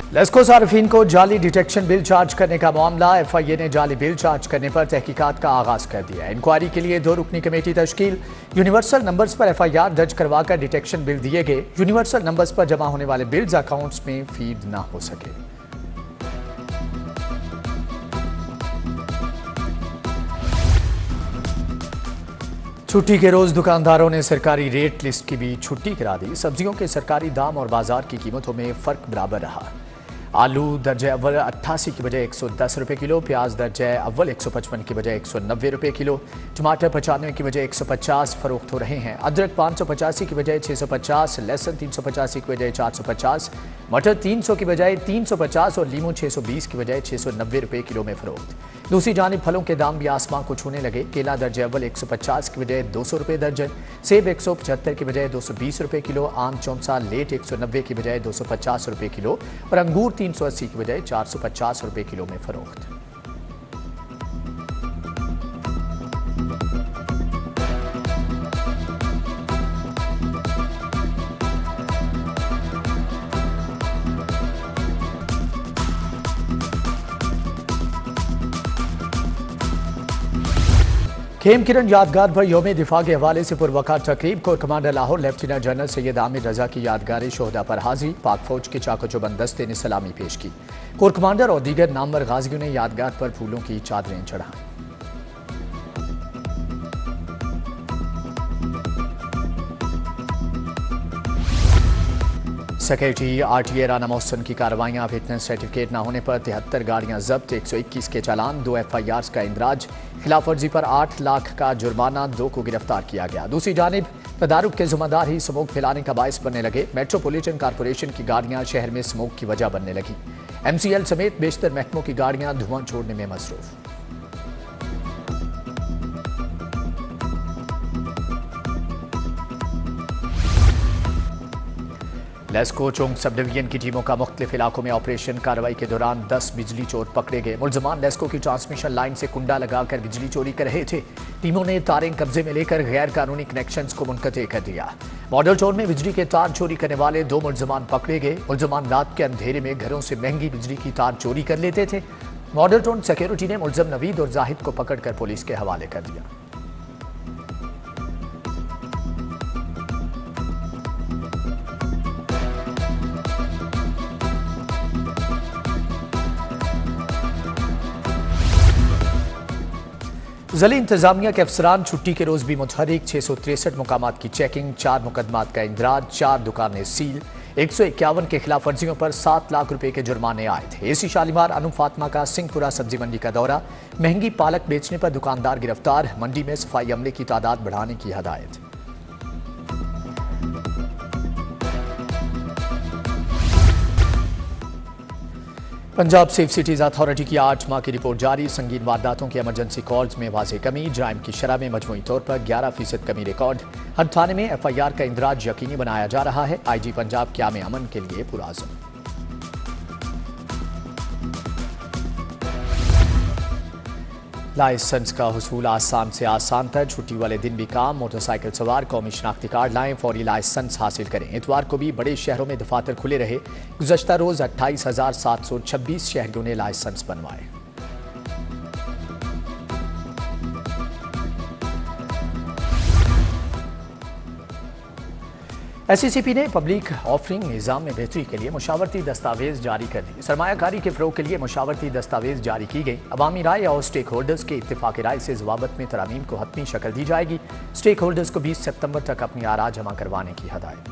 लेस्को सार्फिन को जाली detection bill charge करने का मामला। एफआईए ने जाली बिल चार्ज करने पर तहकीकात का आगाज कर दिया। इंक्वायरी के लिए 2 रुकनी कमेटी तश्कील। यूनिवर्सल नंबर्स पर एफआईआर दर्ज करवाकर डिटेक्शन बिल दिए गए। यूनिवर्सल नंबर्स पर जमा होने वाले बिल्स अकाउंट्स में फीड ना हो सके। छुट्टी के रोज दुकानदारों ने सरकारी रेट लिस्ट की भी छुट्टी करा दी। सब्जियों के सरकारी दाम और बाजार की कीमतों में फर्क बराबर रहा। आलू दर्जे अव्वल 88 की बजाय 110 रुपये किलो, प्याज दर्जे अव्वल 155 की बजाय 190 रुपये किलो, टमाटर 95 की बजाय 150 फरोख्त हो रहे हैं। अदरक 585 की बजाय 650, लहसुन 385 की बजाय 450, मटर 300 की बजाय 350 और लीमू 620 की बजाय 690 रुपये किलो में फरोख्त। दूसरी जानिब फलों के दाम भी आसमां को छूने लगे। केला दर्जे अव्वल 150 की बजाय 200 रुपये दर्जन, सेब 175 की बजाय 220 रुपये किलो, आम चौंसा लेट 190 की बजाय 250 रुपये किलो और अंगूर 380 की बजाय 450 रुपये किलो में फरोख्त। खेम किरण यादगार पर यौम दिफा के हवाले से पुरवकार तकरीब। Core commander Lahore lieutenant general Syed Amir Raza की यादगारी शोहदा पर हाजिरी। पाक फौज के चाको चौबंद दस्ते ने सलामी पेश की। कोर कमांडर और दीगर नामवर गाजियों ने यादगार पर फूलों की चादरें चढ़ाई। सेक्रेटरी आरटीए राना मोहसन की कार्रवाइयां। फिटनेस सर्टिफिकेट न होने पर 73 गाड़ियां जब्त, 121 के चालान, 2 एफआईआर का इंदराज। खिलाफ वर्जी पर 8 लाख का जुर्माना, 2 को गिरफ्तार किया गया। दूसरी जानिब तदारुक के जिम्मेदार ही स्मोक फैलाने का बायस बनने लगे। मेट्रोपॉलिटन कॉरपोरेशन की गाड़ियां शहर में स्मोक की वजह बनने लगी। एमसीएल समेत बेशतर महकमों की गाड़ियां धुआं छोड़ने में मसरूफ। लेस्को चोंग सब डिवीजन की टीमों का मुख्तलिफ इलाकों में ऑपरेशन। कार्रवाई के दौरान 10 बिजली चोर पकड़े गए। मुलजमान लेस्को की ट्रांसमिशन लाइन से कुंडा लगाकर बिजली चोरी कर रहे थे। टीमों ने तारें कब्जे में लेकर गैर कानूनी कनेक्शंस को मुनक़ते कर दिया। मॉडल टाउन में बिजली के तार चोरी करने वाले 2 मुलजमान पकड़े गए। मुलजमान रात के अंधेरे में घरों से महंगी बिजली की तार चोरी कर लेते थे। मॉडल टाउन सिक्योरिटी ने मुलजम नवीद और जाहिद को पकड़कर पुलिस के हवाले कर दिया। ज़िला इंतजामिया के अफसरान छुट्टी के रोज भी मुतहरिक। 663 मुकामात की चेकिंग, 4 मुकदमात का इंदराज, 4 दुकानें सील, 151 के खिलाफ वर्जियों पर 7 लाख रुपए के जुर्माने आए थे। एसी शालीमार अनु फातमा का सिंहपुरा सब्जी मंडी का दौरा। महंगी पालक बेचने पर दुकानदार गिरफ्तार। मंडी में सफाई अमले की तादाद बढ़ाने की हदायत। पंजाब सेफ सिटीज अथॉरिटी की 8 माह की रिपोर्ट जारी। संगीन वारदातों की एमरजेंसी कॉल्स में वाज़ेह कमी। जराइम की शरह में मजमूई तौर पर 11% कमी रिकॉर्ड। हर थाने में एफआईआर का इंदराज यकीनी बनाया जा रहा है। आईजी पंजाब क़याम अमन के लिए पुरआज़म। लाइसेंस का हुसूल आसान से आसान तर। छुट्टी वाले दिन भी काम। मोटरसाइकिल सवार कौमी शनाख्ती कार्ड लाएं, फौरी लाइसेंस हासिल करें। इतवार को भी बड़े शहरों में दफातर खुले रहे। गुज़श्ता रोज 28,726 शहरियों ने लाइसेंस बनवाए। एसईसीपी ने पब्लिक ऑफरिंग निज़ाम में बेहतरी के लिए मुशावरती दस्तावेज जारी कर दी। सरमायाकारी के फ़रोग़ के लिए मुशावरती दस्तावेज जारी की गई। अवामी राय और स्टेक होल्डर्स के इत्तेफाक राय से ज़वाबत में तरामीम को हतमी शक्ल दी जाएगी। स्टेक होल्डर्स को 20 सितंबर तक अपनी आरा जमा करवाने की हदायत।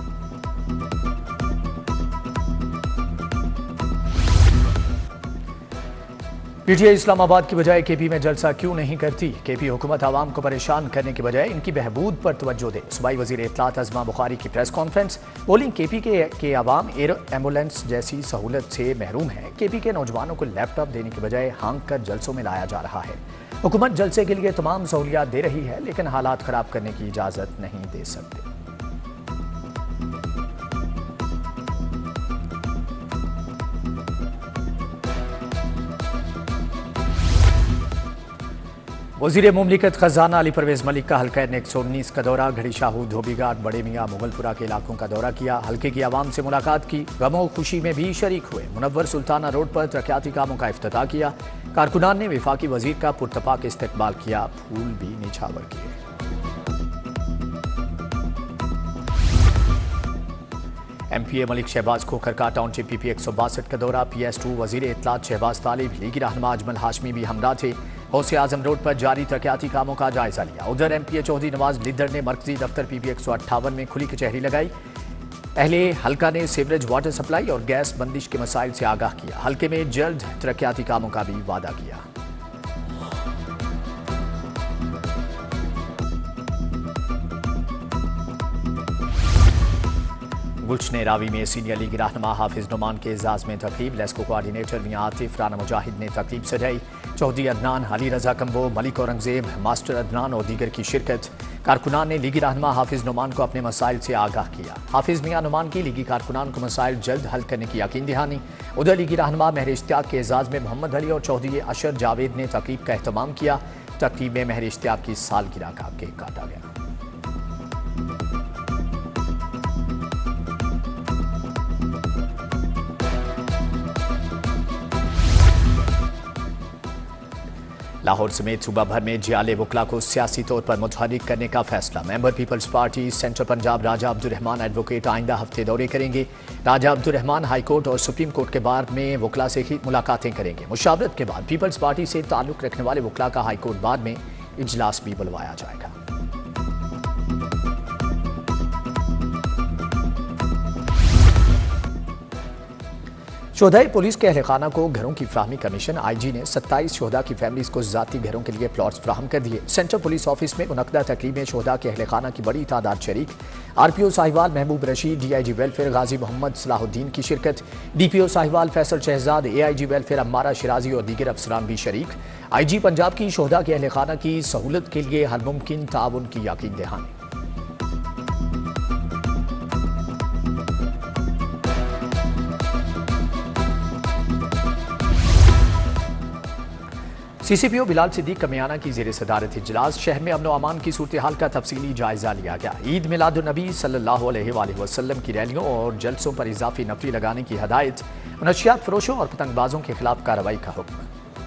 पीटीआई इस्लामाबाद की बजाय केपी में जलसा क्यों नहीं करती? केपी हुकूमत आवाम को परेशान करने के बजाय इनकी बहबूद पर तवज्जो दे। सूबाई वज़ीर इत्तलात अज़मा बुखारी की प्रेस कॉन्फ्रेंस। बोलिंग केपी के आवाम एयर एम्बुलेंस जैसी सहूलत से महरूम है। केपी के नौजवानों को लैपटॉप देने के बजाय हाँक कर जलसों में लाया जा रहा है। हुकूमत जलसे के लिए तमाम सहूलियात दे रही है, लेकिन हालात ख़राब करने की इजाज़त नहीं दे सकते। वजीर मुमलिकत खजाना अली परवेज मलिक का हल्का N119 का दौरा, घड़ी शाहू, धोबीघाट, बड़े मियाँ, मुगलपुरा के इलाकों का दौरा किया। हल्के की आवाम से मुलाकात की, गमों खुशी में भी शरीक हुए। मुनव्वर सुल्ताना रोड पर तरक्याती कामों का इफ्तिताह किया। कारकुनान ने वफाकी वजीर का पुरतपाक इस्तकबाल किया, फूल भी निछावर किए। MPA मलिक शहबाज खोखर का टाउनशिप PP 162 का दौरा, PS2 वजीर इत्तलात शहबाज तालिब, लीगी रहनुमा अजमल हाशमी भी हमरा थे। गौसे आजम रोड पर जारी तरक्याती कामों का जायजा लिया। उधर MPA चौधरी नवाज लिद्दर ने मरकजी दफ्तर PP 158 में खुली कचहरी लगाई। अहले हल्का ने सीवरेज, वाटर सप्लाई और गैस बंदिश के मसाइल से आगाह किया। हल्के में जल्द तरक्याती कामों का भी वादा किया। गुलशन रावी में सीनियर लीग रहनुमा हाफिज नुमान के एजाज में तकरीब, लेस्को कोऑर्डिनेटर मियां आतिफ, राना मुजाहिद ने तकरीब सजाई। चौधरी अदनान, अली रजा कम्बो, मलिक औरंगजेब, मास्टर अदनान और दीगर की शिरकत। कारकुनान ने लीगी रहनुमा हाफिज नुमान को अपने मसाइल से आगाह किया। हाफिज मियां नुमान की लीगी कारकुनान को मसाइल जल्द हल करने की यकीन दहानी। उधर लीगी रहनुमा महर इश्तियाक के एजाज में मोहम्मद अली और चौधरी अशर जावेद ने तकरीब का एहतमाम किया। तकरीब में महर इश्तियाक की सालगिरह का केक काटा गया। लाहौर समेत सूबा भर में जियाले वकला को सियासी तौर पर मुतहर्रिक करने का फैसला। Member Peoples Party central Punjab Raja Abdul Rahman advocate आइंदा हफ्ते दौरे करेंगे। राजा अब्दुल रहमान हाई कोर्ट और सुप्रीम कोर्ट के बार में वकला से ही मुलाकातें करेंगे। मुशावरत के बाद पीपल्स पार्टी से ताल्लुक रखने वाले वकला का हाई कोर्ट बार में इजलास भी बुलवाया जाएगा। शोधाई पुलिस के अहलखाना को घरों की फ्राहमी कमीशन। IG ने 27 शोधा की फैमिलीज को जाती घरों के लिए प्लॉट्स फ्राहम कर दिए। सेंट्रल पुलिस ऑफिस में मुनक्दा तकरीब में शोधा के अहलखाना की बड़ी तादाद शरीक। RPO Sahiwal Mehboob Rashid, DIG welfare Ghazi Mohammad Salahuddin की शिरकत। DPO Sahiwal Faisal Shahzad, AIG welfare Ammara Shirazi और दीगर अफसरान भी शरीक। IG पंजाब की शोधा के अहलखाना की सहूलत के लिए हर मुमकिन ताउन की यकीन दहानी। CCPO बिलाल सिद्दीक कमियाना की ज़ेर सदारत इजलास। शहर में अमन व अमान की सूरत हाल का तफसीली जायजा लिया गया। ईद मिलादुन नबी सल्लल्लाहु अलैहि वसल्लम की रैलियों और जलसों पर इजाफी नफरी लगाने की हदायत। मनशियात फरोशों और पतंगबाजों के खिलाफ कार्रवाई का हुक्म।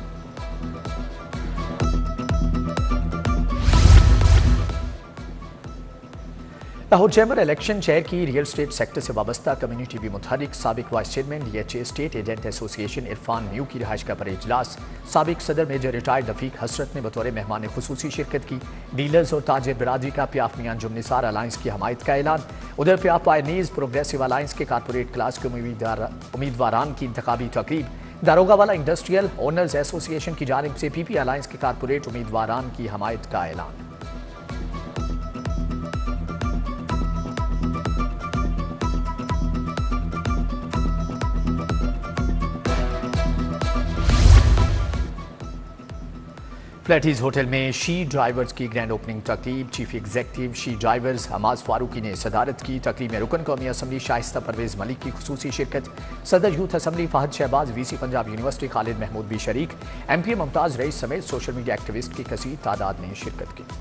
लाहौर चैम्बर इलेक्शन शहर की रियल स्टेट सेक्टर से वाबस्ता कम्युनिटी भी मुतहरिक। साबिक vice chairman DHA estate agent association Irfan न्यू की रिहाइश का पर इजलास। साबिक सदर मेजर रिटायर्ड रफीक हसरत ने बतौर मेहमान खुसूसी शिरकत की। डीलर्स और ताजिर बरादरी का प्याफ मियां अंजुम निसार अलायंस की हमायत का ऐलान। उधर प्याफ पायनीज प्रोग्रेसिव अलायंस के कारपोरेट क्लास के उम्मीदवारान की इंतखाबी तकरीब। दारोगा वाला इंडस्ट्रियल ओनर्स एसोसिएशन की जानिब से PP अलायंस के कारपोरेट उम्मीदवारान की हमायत का ऐलान। फ्लैटीज होटल में शी ड्राइवर्स की ग्रैंड ओपनिंग तकरीब। Chief executive she drivers Hamaz Farooqi ने सदारत की। तकरीब में रुकन कौमी असम्बली शाइस्ता परवेज मलिक की खुसूसी शिरकत। सदर youth assembly Fahad Shahbaz, VC Punjab university Khalid Mahmood भी शरीक। MPA मुमताज रईस समेत सोशल मीडिया एक्टिविस्ट की कसीर तादाद ने शिरकत की।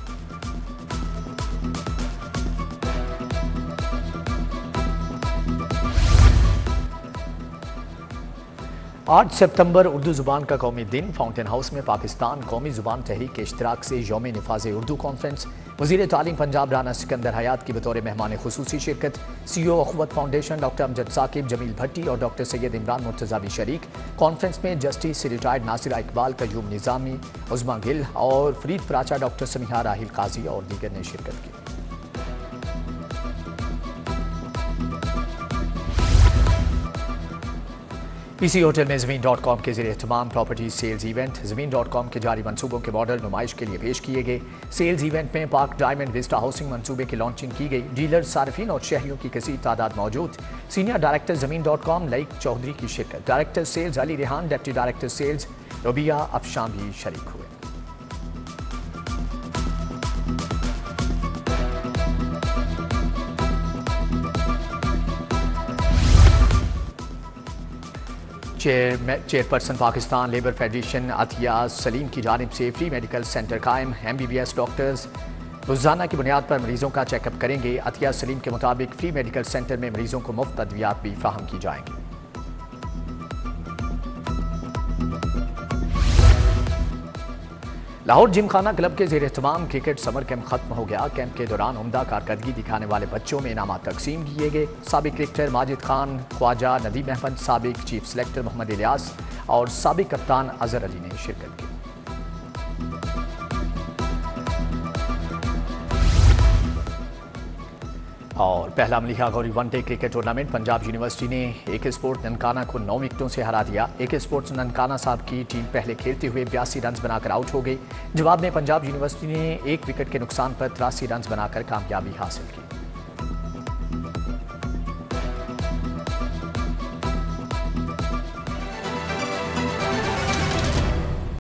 8 सितंबर उर्दू ज़ुबान का कौमी दिन। फाउंटेन हाउस में पाकिस्तान कौमी ज़ुबान तहरीक के इश्तराक से यौम निफाज उर्दू कॉन्फ्रेंस। वज़ीर तालीम पंजाब राना सिकंदर हयात की बतौर मेहमान खुसूसी शिरकत। CEO Akhuwat foundation doctor Amjad Saqib, Jamil Bhatti और डॉक्टर सैयद इमरान मुर्तज़ा भी शरीक। कॉन्फ्रेंस में जस्टिस रिटायर्ड नासिरा इकबाल, कयूम निज़ामी, उज़मा गिल और फरीद प्राचा, डॉक्टर समीहा राहिल काजी और दीगर ने शिरकत की। PC होटल में ज़मीन.com के ज़रिए तमाम प्रॉपर्टी सेल्स इवेंट। ज़मीन.com के जारी मंसूबों के मॉडल नुमाइश के लिए पेश किए गए। सेल्स इवेंट में पार्क डायमंड विस्टा हाउसिंग मंसूबे की लॉन्चिंग की गई। डीलर्स, सार्फिन और शहरियों की कसीर तादाद मौजूद। सीनियर डायरेक्टर ज़मीन.com लईक चौधरी की शिरकत। Director sales Ali Rehan, deputy director sales Rabia Afshan भी शरीक हुए। Chairperson Pakistan labour federation Atiya Saleem की जानिब से फ्री मेडिकल सेंटर कायम। MBBS डॉक्टर्स रोजाना की बुनियाद पर मरीजों का चेकअप करेंगे। अतिया सलीम के मुताबिक फ्री मेडिकल सेंटर में मरीजों को मुफ्त अद्वियात भी फराहम की जाएंगी। लाहौर जिमखाना क्लब के ज़ेर एहतमाम क्रिकेट समर कैंप खत्म हो गया। कैंप के दौरान उम्दा कारकर्दगी दिखाने वाले बच्चों में इनामात तकसीम किए गए। साबिक क्रिकेटर माजिद खान, ख्वाजा नदीम अहमद, साबिक चीफ सेलेक्टर मोहम्मद इलियास और साबिक कप्तान अजहर अली ने शिरकत की। और पहला Maliha Gauri one day cricket tournament Punjab university ने AK स्पोर्ट्स ननकाना को 9 विकेटों से हरा दिया। AK स्पोर्ट्स ननकाना साहब की टीम पहले खेलते हुए 82 रन बनाकर आउट हो गई। जवाब में पंजाब यूनिवर्सिटी ने 1 विकेट के नुकसान पर 83 रन बनाकर कामयाबी हासिल की।